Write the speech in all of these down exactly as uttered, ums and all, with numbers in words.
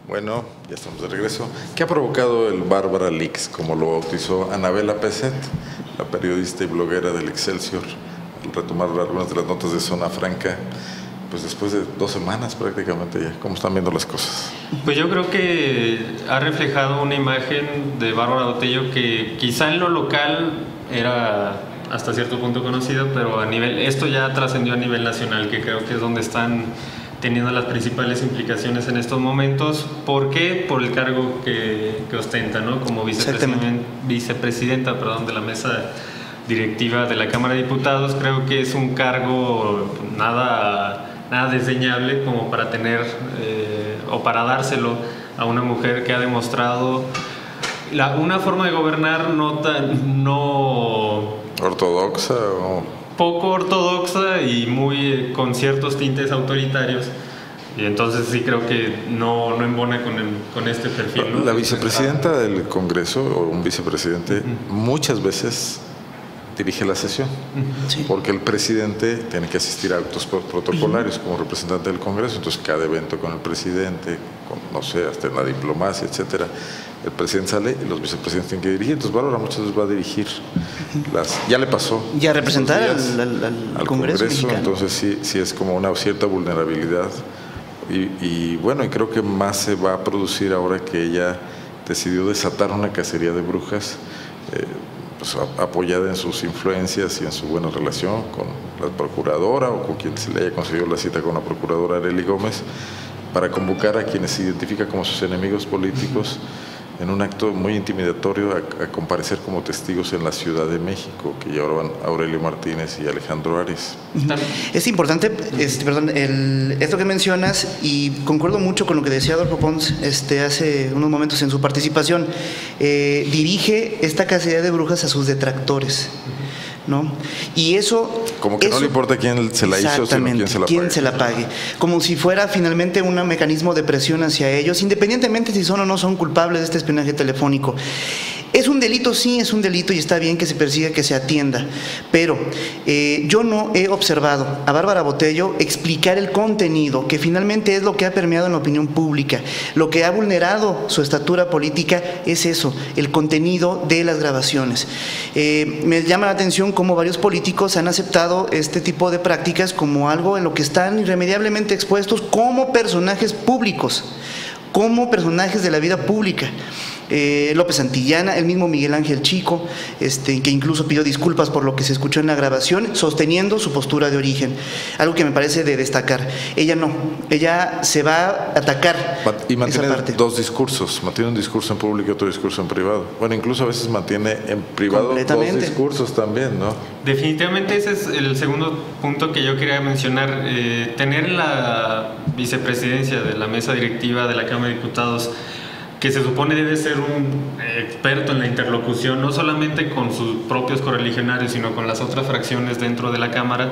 Bueno, ya estamos de regreso. ¿Qué ha provocado el Bárbara Leaks, como lo bautizó Anabela Peset, la periodista y bloguera del Excelsior, al retomar algunas de las notas de Zona Franca, pues después de dos semanas prácticamente ya? ¿Cómo están viendo las cosas? Pues yo creo que ha reflejado una imagen de Bárbara Botello que quizá en lo local era hasta cierto punto conocida, pero a nivel, esto ya trascendió a nivel nacional, que creo que es donde están teniendo las principales implicaciones en estos momentos. ¿Por qué? Por el cargo que, que ostenta, ¿no? Como vicepresidenta, vicepresidenta perdón, de la mesa directiva de la Cámara de Diputados. Creo que es un cargo nada, nada desdeñable como para tener eh, o para dárselo a una mujer que ha demostrado la, una forma de gobernar no tan no ortodoxa o poco ortodoxa y muy con ciertos tintes autoritarios, y entonces sí creo que no, no embona con, el, con este perfil, ¿no? La vicepresidenta del Congreso o un vicepresidente uh-huh. muchas veces dirige la sesión, uh-huh. sí. porque el presidente tiene que asistir a actos protocolarios uh-huh. como representante del Congreso, entonces cada evento con el presidente, con, no sé, hasta en la diplomacia, etcétera, el presidente sale y los vicepresidentes tienen que dirigir. Entonces Bárbara muchas veces va a dirigir las, ya le pasó ya representar al, al, al, al Congreso, Congreso entonces sí, sí es como una cierta vulnerabilidad y, y bueno, y creo que más se va a producir ahora que ella decidió desatar una cacería de brujas, eh, pues, a, apoyada en sus influencias y en su buena relación con la procuradora o con quien se le haya conseguido la cita con la procuradora Arely Gómez, para convocar a quienes se identifica como sus enemigos políticos en un acto muy intimidatorio a, a comparecer como testigos en la Ciudad de México, que llevaban Aurelio Martínez y Alejandro Arias. Es importante, este, perdón, el, esto que mencionas, y concuerdo mucho con lo que decía Adolfo Pons este, hace unos momentos en su participación. Eh, dirige esta cacería de brujas a sus detractores, ¿no? Y eso como que eso, no le importa quién se la hizo, sino quién se la quién pague. se la pague, como si fuera finalmente un mecanismo de presión hacia ellos, independientemente si son o no son culpables de este espionaje telefónico. Es un delito, sí, es un delito y está bien que se persiga, que se atienda, pero eh, yo no he observado a Bárbara Botello explicar el contenido, que finalmente es lo que ha permeado en la opinión pública. Lo que ha vulnerado su estatura política es eso, el contenido de las grabaciones. Eh, me llama la atención cómo varios políticos han aceptado este tipo de prácticas como algo en lo que están irremediablemente expuestos como personajes públicos, como personajes de la vida pública. Eh, López Santillana, el mismo Miguel Ángel Chico, este, que incluso pidió disculpas por lo que se escuchó en la grabación, sosteniendo su postura de origen, algo que me parece de destacar. Ella no, ella se va a atacar y mantiene esa parte. Dos discursos, mantiene un discurso en público y otro discurso en privado. Bueno, incluso a veces mantiene en privado dos discursos también, ¿no? Definitivamente ese es el segundo punto que yo quería mencionar. Eh, tener la vicepresidencia de la mesa directiva de la Cámara de Diputados, que se supone debe ser un experto en la interlocución, no solamente con sus propios correligionarios, sino con las otras fracciones dentro de la Cámara.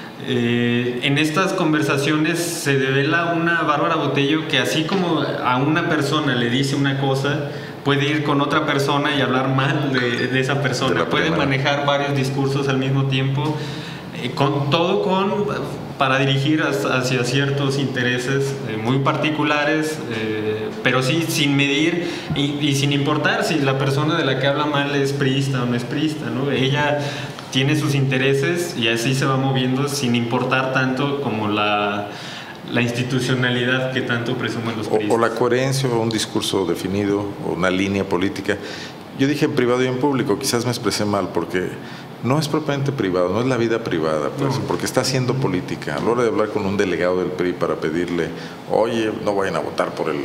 Eh, en estas conversaciones se devela una Bárbara Botello que, así como a una persona le dice una cosa, puede ir con otra persona y hablar mal de, de esa persona, puede manejar varios discursos al mismo tiempo, eh, con todo con para dirigir hacia ciertos intereses eh, muy particulares, eh, pero sí sin medir y, y sin importar si la persona de la que habla mal es priista o no es priista, ¿no? Ella tiene sus intereses y así se va moviendo sin importar tanto como la, la institucionalidad que tanto presumen los priistas. O, o la coherencia, o un discurso definido, o una línea política. Yo dije en privado y en público, quizás me expresé mal, porque no es propiamente privado, no es la vida privada, pues, no. porque está haciendo política. A la hora de hablar con un delegado del P R I para pedirle, oye, no vayan a votar por el eh,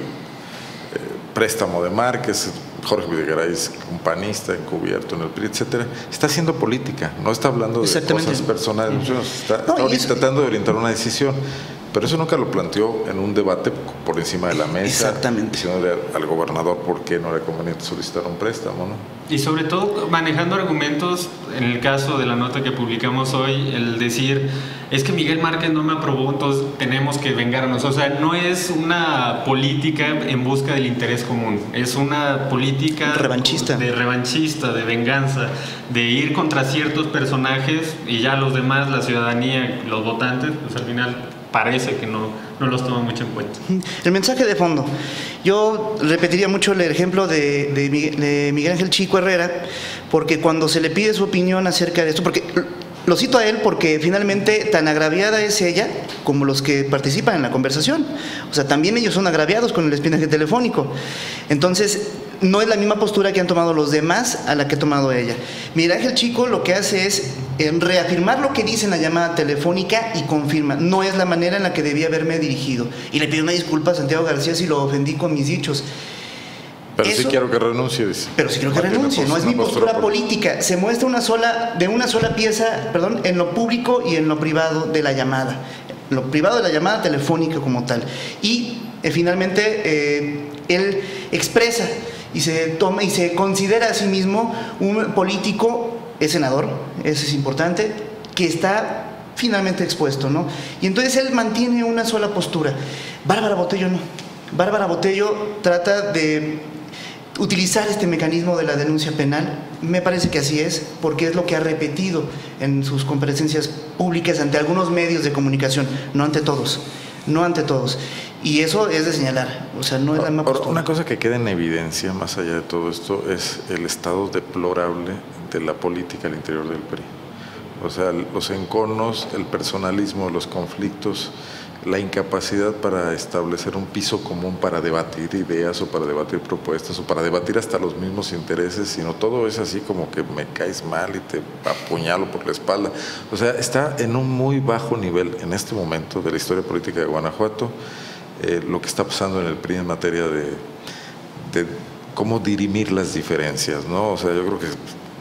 préstamo de Márquez, Jorge Videgaray es un panista encubierto en el P R I, etcétera, está haciendo política, no está hablando de cosas personales, uh-huh. está, no, está ahorita eso... tratando de orientar una decisión. Pero eso nunca lo planteó en un debate por encima de la mesa. Exactamente. Diciéndole al gobernador por qué no era conveniente solicitar un préstamo, ¿no? Y sobre todo manejando argumentos, en el caso de la nota que publicamos hoy, el decir, es que Miguel Márquez no me aprobó, entonces tenemos que vengarnos. O sea, no es una política en busca del interés común, es una política revanchista. de revanchista, de venganza, de ir contra ciertos personajes y ya los demás, la ciudadanía, los votantes, pues al final parece que no, no los toma mucho en cuenta. El mensaje de fondo. Yo repetiría mucho el ejemplo de, de, de Miguel Ángel Chico Herrera, porque cuando se le pide su opinión acerca de esto, porque lo cito a él porque finalmente tan agraviada es ella como los que participan en la conversación. O sea, también ellos son agraviados con el espionaje telefónico. Entonces, no es la misma postura que han tomado los demás a la que ha tomado ella. Miguel Ángel Chico lo que hace es reafirmar lo que dice en la llamada telefónica y confirma. No es la manera en la que debía haberme dirigido. Y le pido una disculpa a Santiago García si lo ofendí con mis dichos. Pero Eso, sí quiero que renuncie, dice. Pero sí quiero que renuncie, no es mi postura política. Se muestra una sola, de una sola pieza, perdón, en lo público y en lo privado de la llamada. Lo privado de la llamada telefónica como tal. Y eh, finalmente eh, él expresa y se toma y se considera a sí mismo un político, es senador, eso es importante, que está finalmente expuesto, ¿no? Y entonces él mantiene una sola postura. Bárbara Botello no. Bárbara Botello trata de utilizar este mecanismo de la denuncia penal. Me parece que así es, porque es lo que ha repetido en sus comparecencias públicas ante algunos medios de comunicación, no ante todos, no ante todos. Y eso es de señalar, o sea, no es la misma postura. Una cosa que queda en evidencia, más allá de todo esto, es el estado deplorable de la política al interior del P R I. O sea, los enconos, el personalismo, los conflictos, la incapacidad para establecer un piso común para debatir ideas o para debatir propuestas o para debatir hasta los mismos intereses, sino todo es así como que me caes mal y te apuñalo por la espalda. O sea, está en un muy bajo nivel en este momento de la historia política de Guanajuato eh, lo que está pasando en el P R I en materia de, de cómo dirimir las diferencias, ¿no? O sea, yo creo que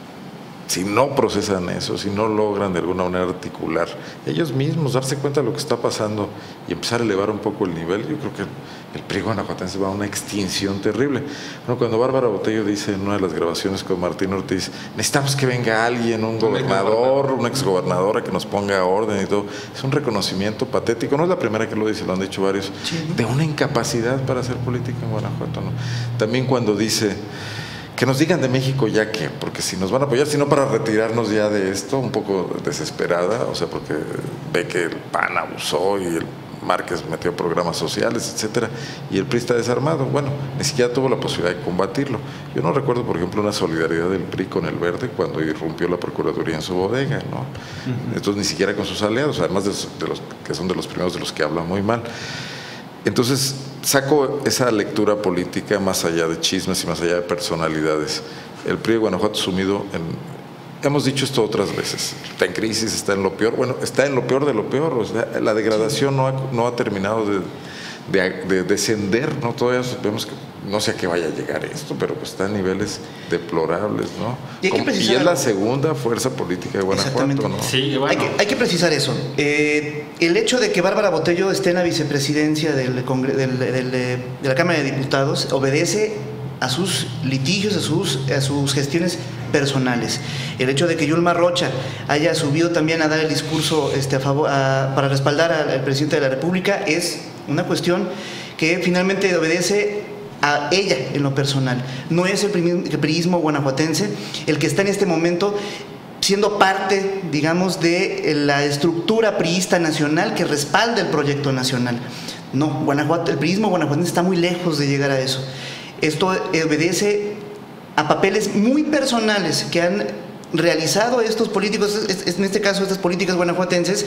si no procesan eso, si no logran de alguna manera articular ellos mismos, darse cuenta de lo que está pasando y empezar a elevar un poco el nivel, yo creo que el P R I guanajuatense va a una extinción terrible. Bueno, cuando Bárbara Botello dice en una de las grabaciones con Martín Ortiz, necesitamos que venga alguien, un gobernador, una exgobernadora que nos ponga orden y todo, es un reconocimiento patético, no es la primera que lo dice, lo han dicho varios, sí, de una incapacidad para hacer política en Guanajuato, ¿no? También cuando dice que nos digan de México ya que, porque si nos van a apoyar, sino para retirarnos ya de esto, un poco desesperada, o sea, porque ve que el P A N abusó y el Márquez metió programas sociales, etcétera, y el P R I está desarmado. Bueno, ni siquiera tuvo la posibilidad de combatirlo. Yo no recuerdo, por ejemplo, una solidaridad del P R I con el Verde cuando irrumpió la Procuraduría en su bodega, ¿no? Uh-huh. Entonces, ni siquiera con sus aliados, además de, de los que son de los primeros de los que hablan muy mal. Entonces, saco esa lectura política más allá de chismes y más allá de personalidades. El P R I de Guanajuato sumido en... Hemos dicho esto otras veces, está en crisis, está en lo peor, bueno, está en lo peor de lo peor, o sea, la degradación no ha, no ha terminado de, de, de descender, ¿no? Todavía vemos que no sé a qué vaya a llegar esto, pero pues está a niveles deplorables, ¿no? Y, hay que precisar, y es la segunda fuerza política de Guanajuato, ¿no? Sí, bueno. hay, que, hay que precisar eso. Eh, el hecho de que Bárbara Botello esté en la vicepresidencia del, del, del, de la Cámara de Diputados obedece a sus litigios, a sus, a sus gestiones personales. El hecho de que Yulma Rocha haya subido también a dar el discurso este, a favor, a, para respaldar al, al presidente de la República es una cuestión que finalmente obedece a ella en lo personal. No es el priismo guanajuatense el que está en este momento siendo parte, digamos, de la estructura priista nacional que respalda el proyecto nacional. No, Guanajuato, el priismo guanajuatense está muy lejos de llegar a eso. Esto obedece a papeles muy personales que han realizado estos políticos, en este caso estas políticas guanajuatenses,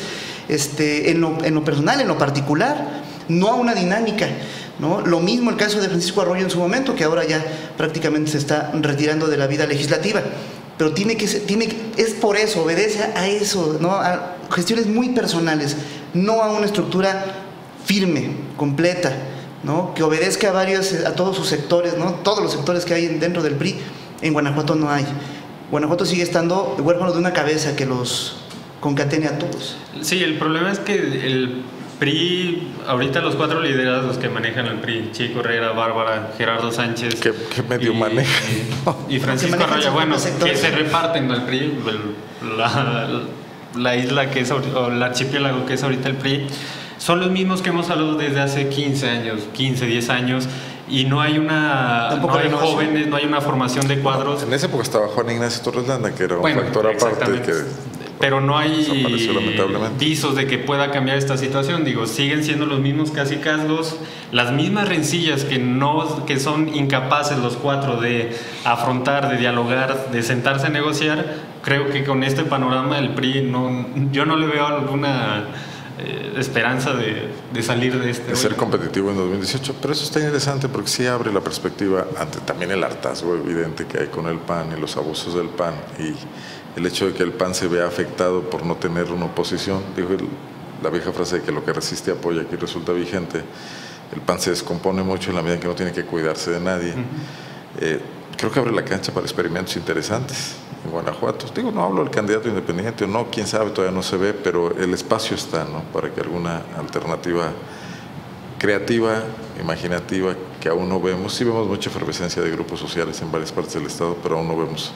este, en, lo, en lo personal, en lo particular, no a una dinámica, ¿no? Lo mismo el caso de Francisco Arroyo en su momento, que ahora ya prácticamente se está retirando de la vida legislativa, pero tiene que ser, tiene, es por eso, obedece a eso, ¿no? A gestiones muy personales, no a una estructura firme, completa, ¿no? Que obedezca a varios, a todos sus sectores, ¿no? Todos los sectores que hay dentro del P R I, en Guanajuato no hay. Guanajuato sigue estando huérfano de una cabeza que los concatene a todos. Sí, el problema es que el P R I, ahorita los cuatro liderazgos que manejan el P R I, Chico Herrera, Bárbara, Gerardo Sánchez, que, que medio y, maneja y Francisco Arroyo, bueno, que se reparten el P R I, el, la, la isla que es, o el archipiélago que es ahorita el P R I, son los mismos que hemos hablado desde hace quince años, quince, diez años, y no hay una, no hay jóvenes, no hay una formación de cuadros. En esa época estaba Juan Ignacio Torres Landa, que era un bueno, factor aparte. Que... pero no hay lamentablemente visos de que pueda cambiar esta situación. Digo, siguen siendo los mismos cacicazgos, las mismas rencillas que, no, que son incapaces los cuatro de afrontar, de dialogar, de sentarse a negociar. Creo que con este panorama el P R I, no, yo no le veo alguna eh, esperanza de, de salir de este. De ser competitivo en dos mil dieciocho, pero eso está interesante porque sí abre la perspectiva ante también el hartazgo evidente que hay con el P A N y los abusos del P A N y el hecho de que el P A N se vea afectado por no tener una oposición. Digo, el, la vieja frase de que lo que resiste apoya aquí resulta vigente. El P A N se descompone mucho en la medida en que no tiene que cuidarse de nadie. Uh-huh. eh, creo que abre la cancha para experimentos interesantes en Guanajuato. Digo, no hablo del candidato independiente o no, quién sabe, todavía no se ve, pero el espacio está, ¿no?, para que alguna alternativa creativa, imaginativa, que aún no vemos. Sí vemos mucha efervescencia de grupos sociales en varias partes del estado, pero aún no vemos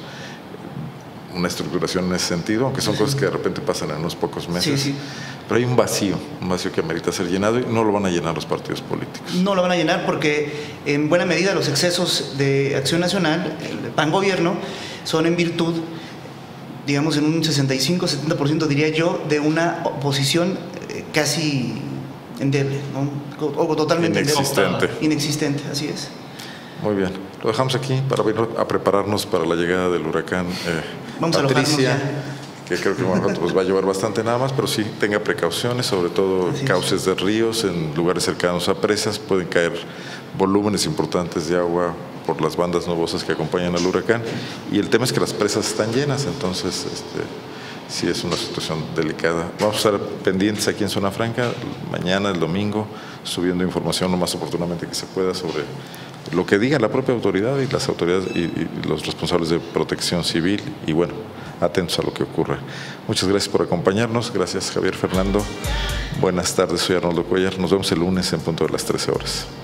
una estructuración en ese sentido, aunque son sí, cosas que de repente pasan en unos pocos meses. Sí, sí. Pero hay un vacío, un vacío que amerita ser llenado y no lo van a llenar los partidos políticos. No lo van a llenar porque en buena medida los excesos de Acción Nacional, el P A N gobierno, son en virtud, digamos en un sesenta y cinco, setenta por ciento diría yo, de una oposición casi endeble, ¿no? O totalmente inexistente. Endeble. Inexistente, así es. Muy bien, lo dejamos aquí para ir a prepararnos para la llegada del huracán eh, Vamos Patricia, a que creo que Guanajuato pues va a llevar bastante nada más, pero sí tenga precauciones, sobre todo así cauces es. de ríos, en lugares cercanos a presas, pueden caer volúmenes importantes de agua por las bandas nubosas que acompañan al huracán, y el tema es que las presas están llenas, entonces este, sí es una situación delicada. Vamos a estar pendientes aquí en Zona Franca, mañana, el domingo, subiendo información lo más oportunamente que se pueda sobre lo que diga la propia autoridad y las autoridades y, y los responsables de protección civil, y bueno, atentos a lo que ocurra. Muchas gracias por acompañarnos, gracias Javier, Fernando, buenas tardes, soy Arnoldo Cuellar, nos vemos el lunes en punto de las trece horas.